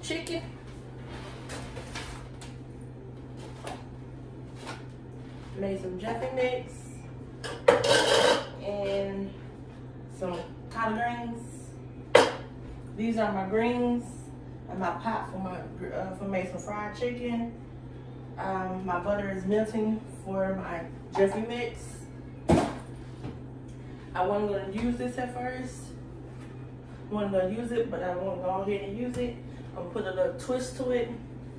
chicken. Made some Jiffy mix and some collard greens. These are my greens and my pot for made some fried chicken. My butter is melting for my Jiffy mix. I wasn't going to use this at first. I wasn't going to use it, but I want to go ahead and use it. I'm going to put a little twist to it.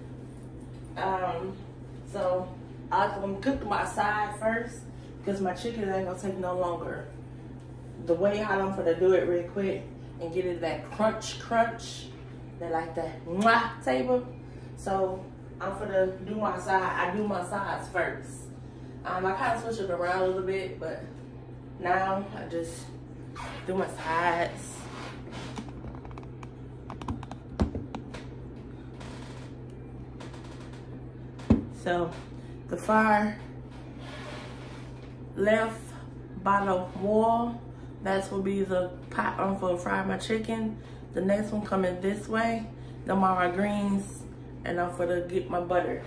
So I'm going to cook my side first because my chicken ain't going to take no longer. The way how I'm going to do it real quick and get it that crunch, that like that mwah table. So I'm going to do my side. I do my sides first. I kind of switch it around a little bit, but now I just do my sides. So the far left bottom wall, that's will be the pot on for fry my chicken. The next one coming this way, them are my greens, and I'm for to get my butter.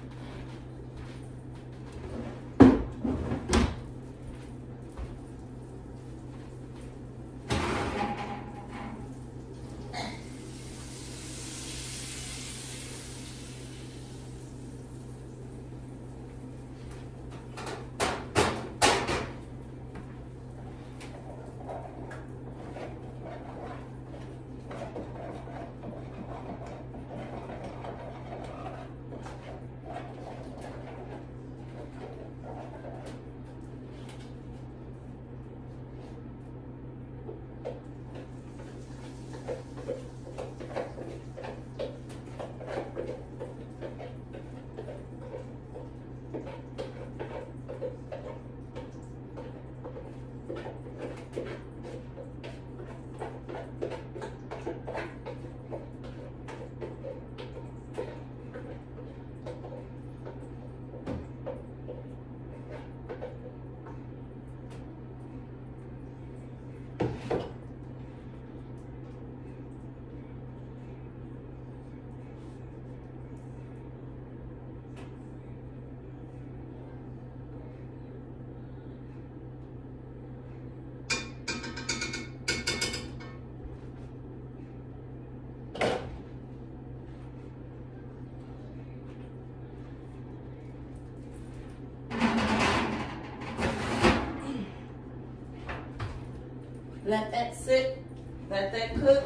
Let that sit, let that cook.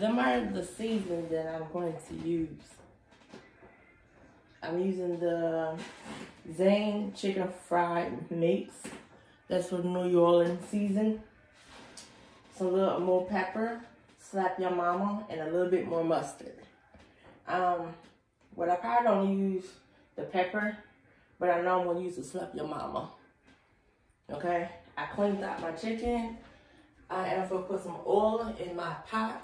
them are the seasons that I'm going to use. I'm using the Zane chicken fried mix. That's for New Orleans season. Some little more pepper, slap your mama, and a little bit more mustard. Well, I probably don't use the pepper, but I know I'm gonna use the slap your mama. Okay, I cleaned out my chicken. I have to put some oil in my pot.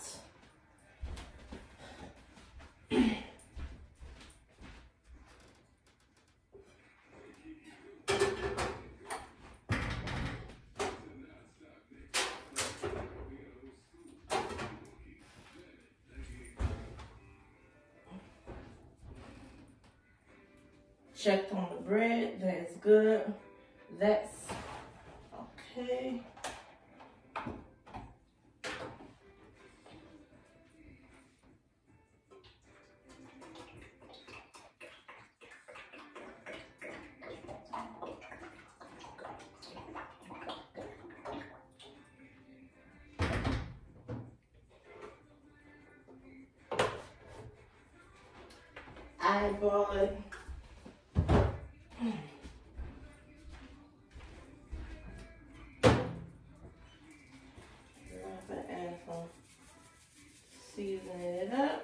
Checked on the bread, that's good. That's okay. I bought seasoning it up.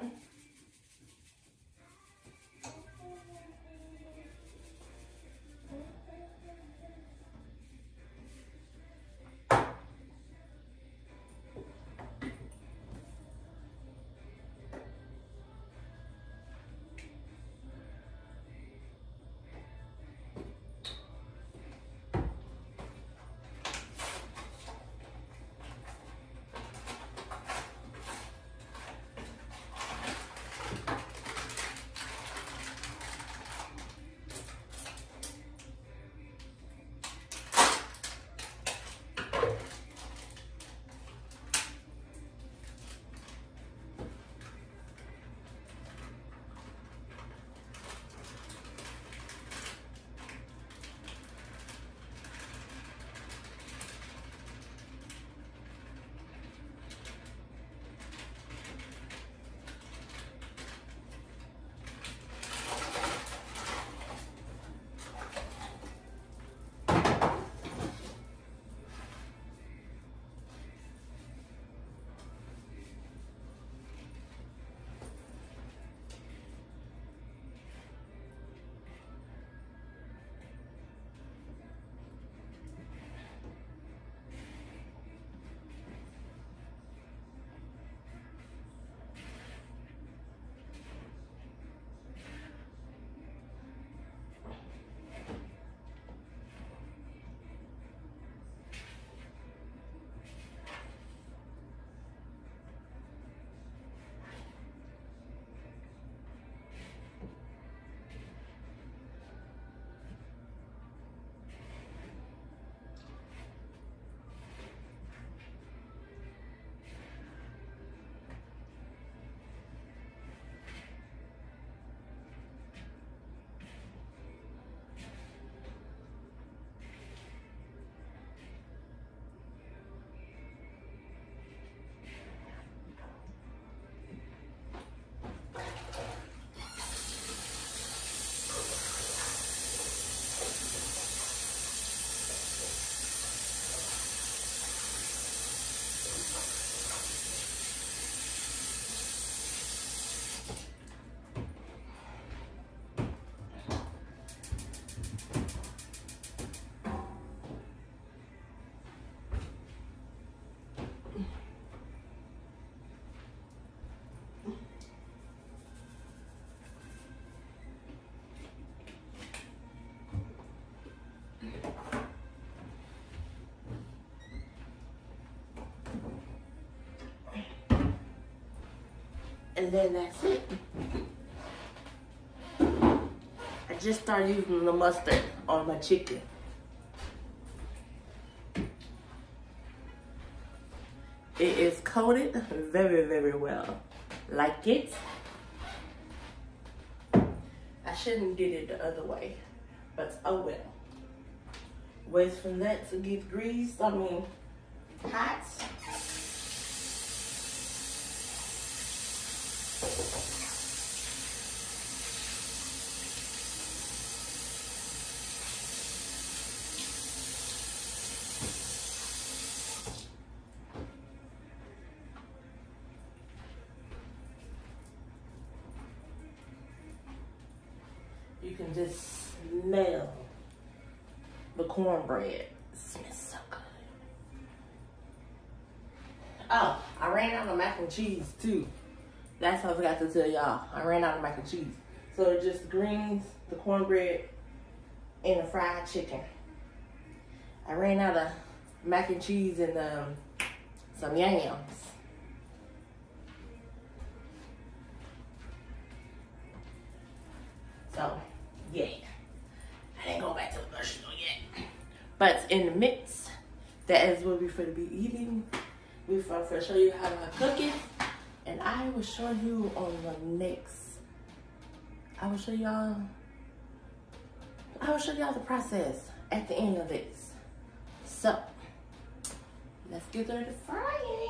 And then that's it. I just started using the mustard on my chicken. It is coated very, very well. Like it. I shouldn't did it the other way, but oh well. Wait for that to get greased, hot. can just smell the cornbread. It smells so good. Oh, I ran out of mac and cheese too. That's what I forgot to tell y'all. I ran out of mac and cheese. So it's just greens, the cornbread, and the fried chicken. I ran out of mac and cheese and some yams. So, yeah. I didn't go back to the grocery store yet. But in the mix, that is what we're going to be eating. We're going to show you how to cook it. And I will show you on the next. I will show y'all the process at the end of this. So, let's get started frying.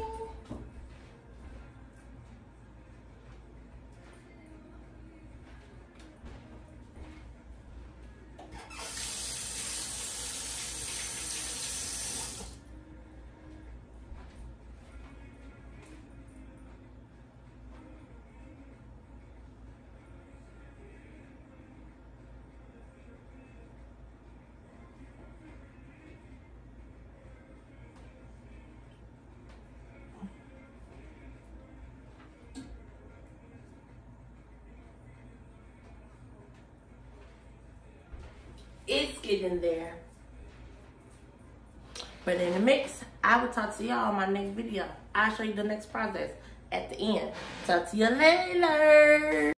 It's getting there. But in the mix, I will talk to y'all on my next video. I'll show you the next process at the end. Talk to you later.